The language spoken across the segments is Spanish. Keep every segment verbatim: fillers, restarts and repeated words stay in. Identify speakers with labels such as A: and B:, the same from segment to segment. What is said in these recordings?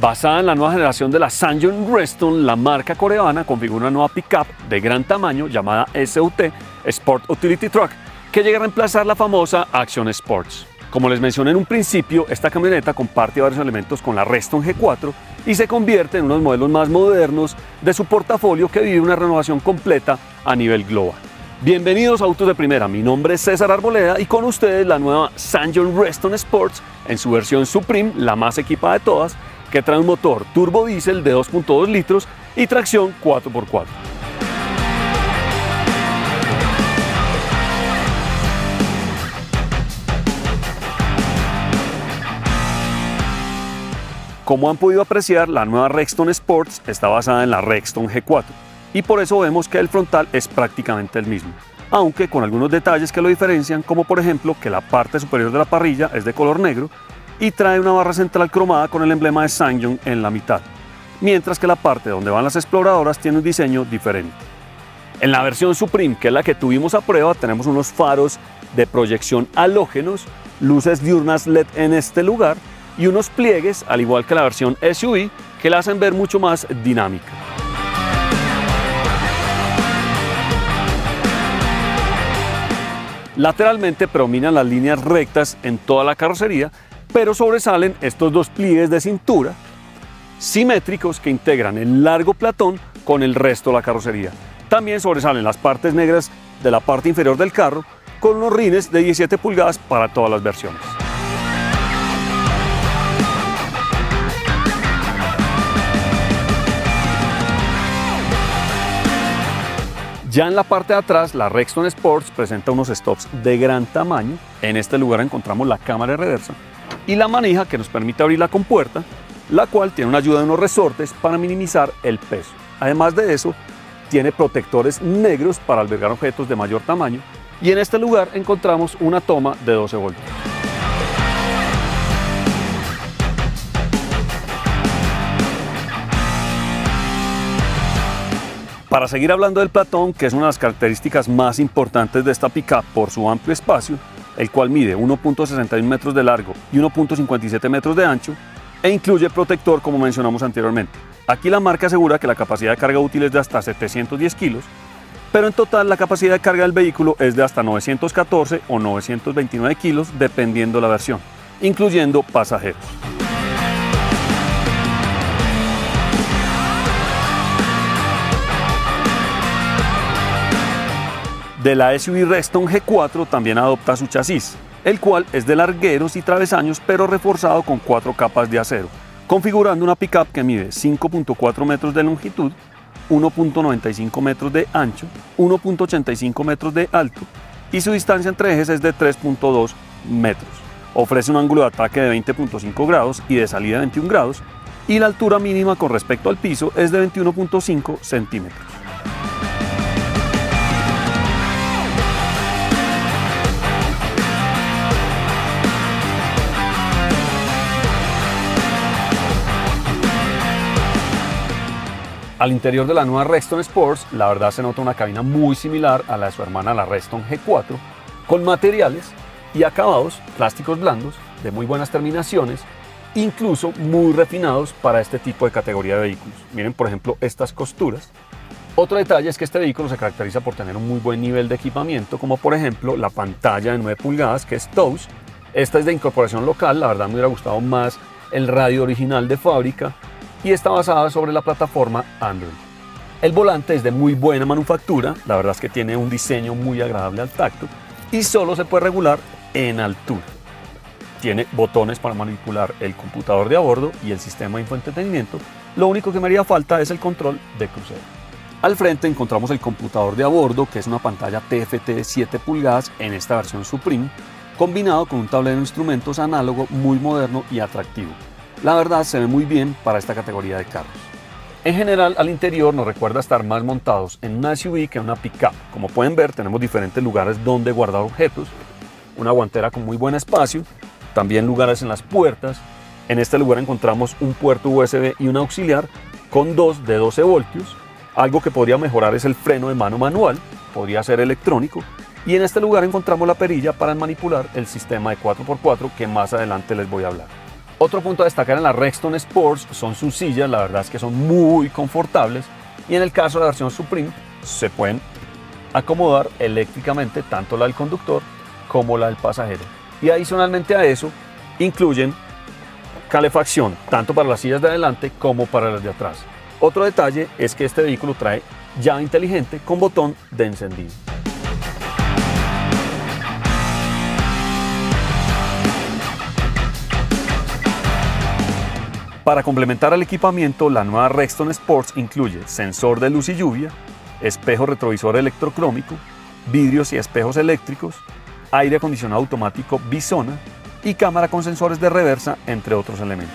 A: Basada en la nueva generación de la Ssangyong Reston, la marca coreana configura una nueva pickup de gran tamaño llamada S U T, Sport Utility Truck, que llega a reemplazar la famosa Action Sports. Como les mencioné en un principio, esta camioneta comparte varios elementos con la Reston G cuatro y se convierte en uno de los modelos más modernos de su portafolio, que vive una renovación completa a nivel global. Bienvenidos a Autos de Primera, mi nombre es César Arboleda y con ustedes la nueva Ssangyong Reston Sports en su versión Supreme, la más equipada de todas, que trae un motor turbo diésel de dos punto dos litros y tracción cuatro por cuatro. Como han podido apreciar, la nueva Reston Sports está basada en la Reston G cuatro y por eso vemos que el frontal es prácticamente el mismo, aunque con algunos detalles que lo diferencian, como por ejemplo que la parte superior de la parrilla es de color negro y trae una barra central cromada con el emblema de Ssangyong en la mitad, mientras que la parte donde van las exploradoras tiene un diseño diferente. En la versión Supreme, que es la que tuvimos a prueba, tenemos unos faros de proyección halógenos, luces diurnas L E D en este lugar y unos pliegues, al igual que la versión S U V, que la hacen ver mucho más dinámica. Lateralmente predominan las líneas rectas en toda la carrocería, pero sobresalen estos dos pliegues de cintura simétricos que integran el largo platón con el resto de la carrocería. También sobresalen las partes negras de la parte inferior del carro, con unos rines de diecisiete pulgadas para todas las versiones. Ya en la parte de atrás, la Reston Sports presenta unos stops de gran tamaño. En este lugar encontramos la cámara de reversa y la manija que nos permite abrir la compuerta, la cual tiene una ayuda de unos resortes para minimizar el peso. Además de eso, tiene protectores negros para albergar objetos de mayor tamaño y en este lugar encontramos una toma de doce voltios. Para seguir hablando del platón, que es una de las características más importantes de esta pickup por su amplio espacio, el cual mide uno punto sesenta y uno metros de largo y uno punto cincuenta y siete metros de ancho, e incluye protector como mencionamos anteriormente. Aquí la marca asegura que la capacidad de carga útil es de hasta setecientos diez kilos, pero en total la capacidad de carga del vehículo es de hasta novecientos catorce o novecientos veintinueve kilos dependiendo la versión, incluyendo pasajeros. De la S U V Reston G cuatro también adopta su chasis, el cual es de largueros y travesaños pero reforzado con cuatro capas de acero, configurando una pickup que mide cinco punto cuatro metros de longitud, uno punto noventa y cinco metros de ancho, uno punto ochenta y cinco metros de alto y su distancia entre ejes es de tres punto dos metros. Ofrece un ángulo de ataque de veinte punto cinco grados y de salida de veintiún grados y la altura mínima con respecto al piso es de veintiuno punto cinco centímetros. Al interior de la nueva Reston Sports, la verdad se nota una cabina muy similar a la de su hermana, la Reston G cuatro, con materiales y acabados plásticos blandos de muy buenas terminaciones, incluso muy refinados para este tipo de categoría de vehículos. Miren, por ejemplo, estas costuras. Otro detalle es que este vehículo se caracteriza por tener un muy buen nivel de equipamiento, como por ejemplo la pantalla de nueve pulgadas, que es Touch. Esta es de incorporación local, la verdad me hubiera gustado más el radio original de fábrica, y está basada sobre la plataforma Android. El volante es de muy buena manufactura, la verdad es que tiene un diseño muy agradable al tacto y solo se puede regular en altura. Tiene botones para manipular el computador de a bordo y el sistema de infoentretenimiento. Lo único que me haría falta es el control de crucero. Al frente encontramos el computador de a bordo, que es una pantalla T F T de siete pulgadas en esta versión Supreme, combinado con un tablero de instrumentos análogo muy moderno y atractivo. La verdad se ve muy bien para esta categoría de carros. En general, al interior nos recuerda estar más montados en una S U V que en una pickup. Como pueden ver, tenemos diferentes lugares donde guardar objetos, una guantera con muy buen espacio, también lugares en las puertas. En este lugar encontramos un puerto U S B y un auxiliar con dos de doce voltios. Algo que podría mejorar es el freno de mano manual, podría ser electrónico. Y en este lugar encontramos la perilla para manipular el sistema de cuatro por cuatro que más adelante les voy a hablar. Otro punto a destacar en la Rexton Sports son sus sillas, la verdad es que son muy confortables y en el caso de la versión Supreme se pueden acomodar eléctricamente tanto la del conductor como la del pasajero. Y adicionalmente a eso incluyen calefacción tanto para las sillas de adelante como para las de atrás. Otro detalle es que este vehículo trae llave inteligente con botón de encendido. Para complementar el equipamiento, la nueva Rexton Sports incluye sensor de luz y lluvia, espejo retrovisor electrocrómico, vidrios y espejos eléctricos, aire acondicionado automático Bisona y cámara con sensores de reversa, entre otros elementos.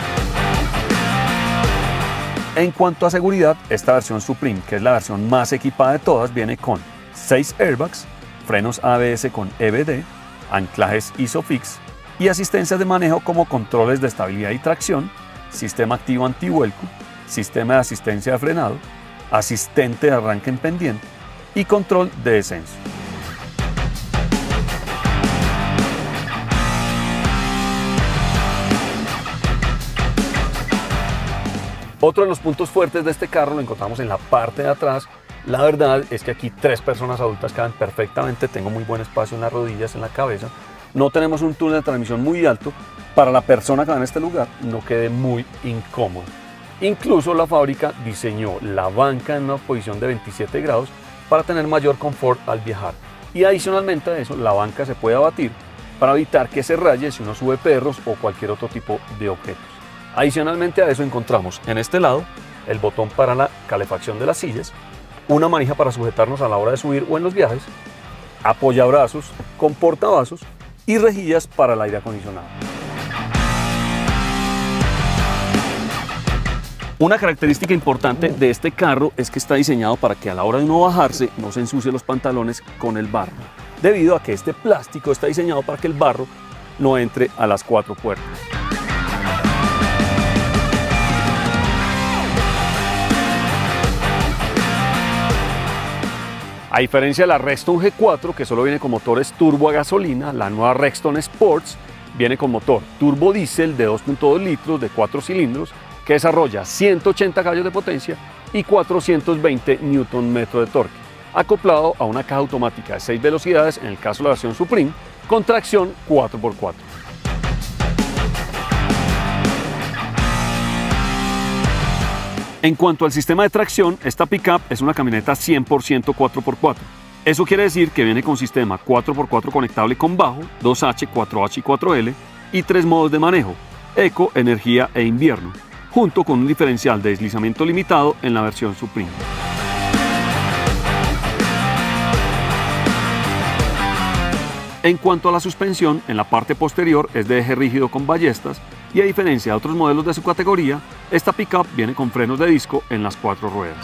A: En cuanto a seguridad, esta versión Supreme, que es la versión más equipada de todas, viene con seis airbags, frenos A B S con E B D, anclajes ISOFIX y asistencias de manejo como controles de estabilidad y tracción, sistema activo antivuelco, sistema de asistencia de frenado, asistente de arranque en pendiente y control de descenso. Otro de los puntos fuertes de este carro lo encontramos en la parte de atrás. La verdad es que aquí tres personas adultas caben perfectamente, tengo muy buen espacio en las rodillas, en la cabeza. No tenemos un túnel de transmisión muy alto para la persona que va en este lugar, no quede muy incómodo. Incluso la fábrica diseñó la banca en una posición de veintisiete grados para tener mayor confort al viajar. Y adicionalmente a eso, la banca se puede abatir para evitar que se raye si uno sube perros o cualquier otro tipo de objetos. Adicionalmente a eso encontramos en este lado el botón para la calefacción de las sillas, una manija para sujetarnos a la hora de subir o en los viajes, apoyabrazos con portavasos y rejillas para el aire acondicionado. Una característica importante de este carro es que está diseñado para que a la hora de uno bajarse no se ensucie los pantalones con el barro, debido a que este plástico está diseñado para que el barro no entre a las cuatro puertas. A diferencia de la Rexton G cuatro, que solo viene con motores turbo a gasolina, la nueva Rexton Sports viene con motor turbo diésel de dos punto dos litros de cuatro cilindros que desarrolla ciento ochenta caballos de potencia y cuatrocientos veinte newton metros de torque, acoplado a una caja automática de seis velocidades en el caso de la versión Supreme, con tracción cuatro por cuatro. En cuanto al sistema de tracción, esta pickup es una camioneta cien por ciento cuatro por cuatro. Eso quiere decir que viene con sistema cuatro por cuatro conectable con bajo, dos H, cuatro H y cuatro L y tres modos de manejo, eco, energía e invierno, junto con un diferencial de deslizamiento limitado en la versión Supreme. En cuanto a la suspensión, en la parte posterior es de eje rígido con ballestas y a diferencia de otros modelos de su categoría, esta pickup viene con frenos de disco en las cuatro ruedas.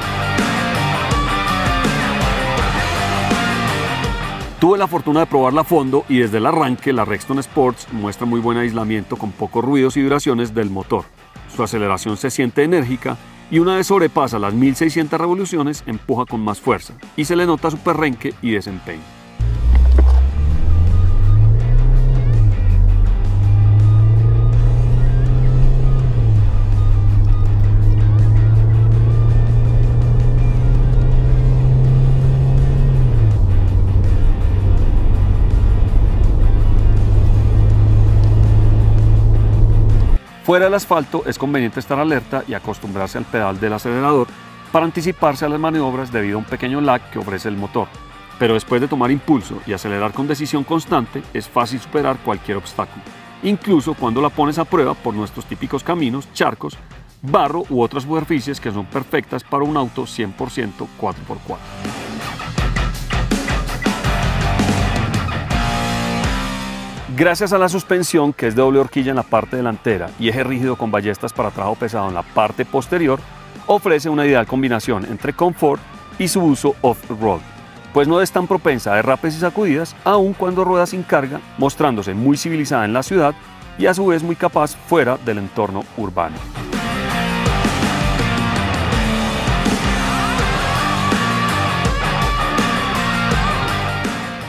A: Tuve la fortuna de probarla a fondo y desde el arranque la Rexton Sports muestra muy buen aislamiento con pocos ruidos y vibraciones del motor. Su aceleración se siente enérgica y una vez sobrepasa las mil seiscientas revoluciones empuja con más fuerza y se le nota su perrenque y desempeño. Fuera del asfalto es conveniente estar alerta y acostumbrarse al pedal del acelerador para anticiparse a las maniobras debido a un pequeño lag que ofrece el motor. Pero después de tomar impulso y acelerar con decisión constante, es fácil superar cualquier obstáculo, incluso cuando la pones a prueba por nuestros típicos caminos, charcos, barro u otras superficies que son perfectas para un auto cien por ciento cuatro por cuatro. Gracias a la suspensión, que es de doble horquilla en la parte delantera y eje rígido con ballestas para trabajo pesado en la parte posterior, ofrece una ideal combinación entre confort y su uso off-road, pues no es tan propensa a derrapes y sacudidas, aun cuando rueda sin carga, mostrándose muy civilizada en la ciudad y a su vez muy capaz fuera del entorno urbano.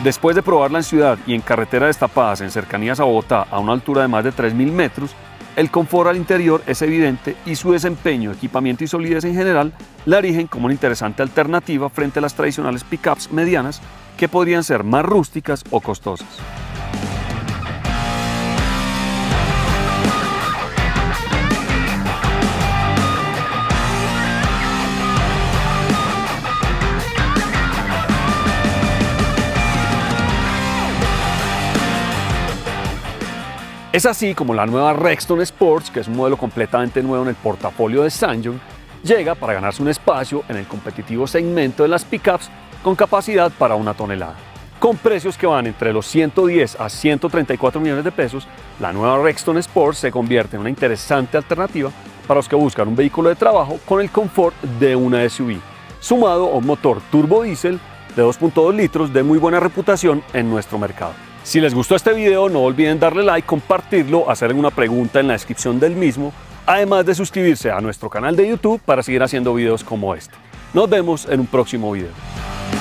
A: Después de probarla en ciudad y en carreteras destapadas en cercanías a Bogotá a una altura de más de tres mil metros, el confort al interior es evidente y su desempeño, equipamiento y solidez en general la erigen como una interesante alternativa frente a las tradicionales pickups medianas que podrían ser más rústicas o costosas. Es así como la nueva Rexton Sports, que es un modelo completamente nuevo en el portafolio de SsangYong, llega para ganarse un espacio en el competitivo segmento de las pickups con capacidad para una tonelada. Con precios que van entre los ciento diez a ciento treinta y cuatro millones de pesos, la nueva Rexton Sports se convierte en una interesante alternativa para los que buscan un vehículo de trabajo con el confort de una S U V, sumado a un motor turbo diésel de dos punto dos litros de muy buena reputación en nuestro mercado. Si les gustó este video, no olviden darle like, compartirlo, hacer una pregunta en la descripción del mismo, además de suscribirse a nuestro canal de YouTube para seguir haciendo videos como este. Nos vemos en un próximo video.